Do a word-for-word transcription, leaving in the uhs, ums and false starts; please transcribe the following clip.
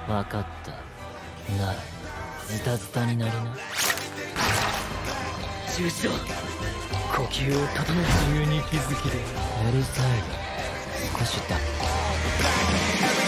分かった。ならズタズタになりな。中止だ。呼吸を整え、急に気づきでうるさい。少しだ。